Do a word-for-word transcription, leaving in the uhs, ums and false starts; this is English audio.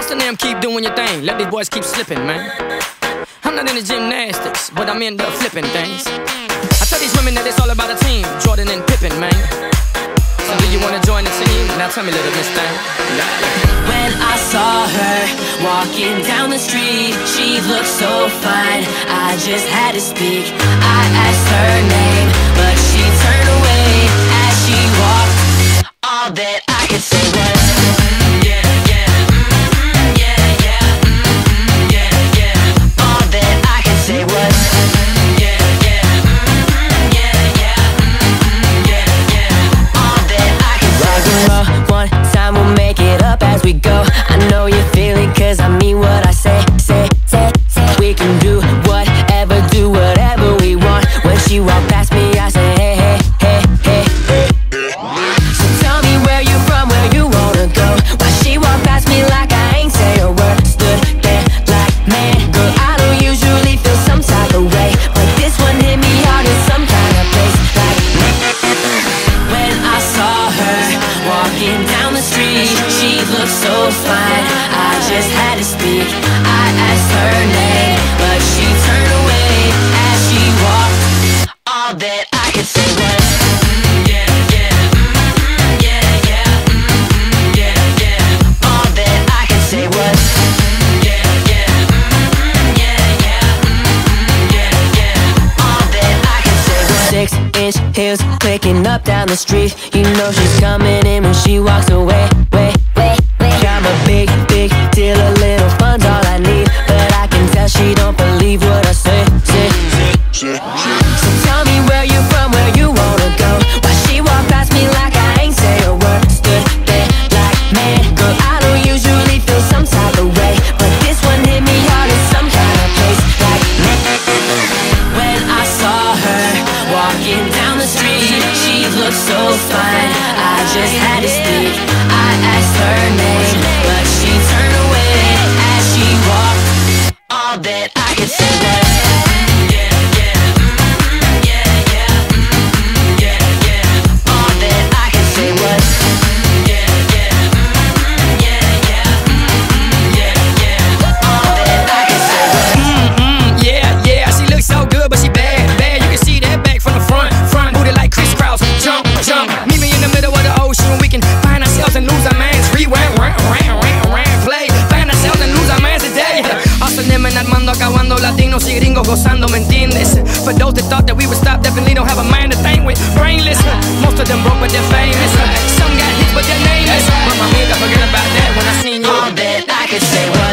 Austin them keep doing your thing, let these boys keep slipping, man. I'm not into gymnastics, but I'm into flipping things. I tell these women that it's all about a team, Jordan and Pippen, man. So do you wanna join the team? Now tell me, little miss thing. When I saw her walking down the street, she looked so fine, I just had to speak. I asked her name, but she turned away as she walked. All that I could say was yeah, yeah, mm, yeah, yeah, mm, yeah, yeah. All that I could say was yeah, yeah, mm, yeah, yeah, mm, yeah, yeah. All that I could say was one time, we'll make it up as we go. I know you feel it, cause I mean what I say, say, say, say. We can do whatever, do whatever we want. When she walked past me, I said hey, hey, hey, hey, hey. So tell me where you from, where you wanna go. Why she walked past me like I ain't say a word. Stood there like, man, girl, I don't usually feel some type of way, but this one hit me hard in some kind of place. Like, when I saw her walking down the street, she looked so fine, I just had to speak. I asked her name, but she turned away as she walked. All that I could say was yeah, yeah, mm, yeah, yeah, mm, yeah, yeah. All that I could say was yeah, yeah, mm, yeah, yeah, mm, yeah, yeah. All that I could say was six inch heels clicking up down the street. You know she's coming in when she walks away. Wait, wait, wait. I'm a big, big deal, a little fun's all I need, but I can tell she don't believe what I say, say, say, say. So tell me where you from, where you wanna go. Why she walked past me like I ain't say a word. Stood there like, man, girl, I don't usually feel some type of way, but this one hit me hard in some kind of place. Like, when I saw her walking down the street, she looked so fine, I just had to speak. I asked her name, but she turned away as she walked. All that I could say was yeah, yeah, mm, yeah, yeah, mm, yeah, yeah. All that I could say was yeah, yeah, mm, yeah, yeah, mm, yeah, yeah. All that I could say was Mm-mm, yeah, yeah, she looks so good, but she bad, bad. You can see that back from the front, front booty like Chris Krause. Jump, jump, meet me in the middle of the ocean. We can find ourselves and lose our minds. Rewind, round, round, round, round, play. Find ourselves and lose our minds today. Austin them and Armando acabando, latinos y gringos gozando, ¿me entiendes? For those that thought that we would stop, definitely don't have a mind to think with. Brainless, most of them broke but they're famous. Some got hits but they're nameless. But my amiga, forget about that when I seen you. all that I could say was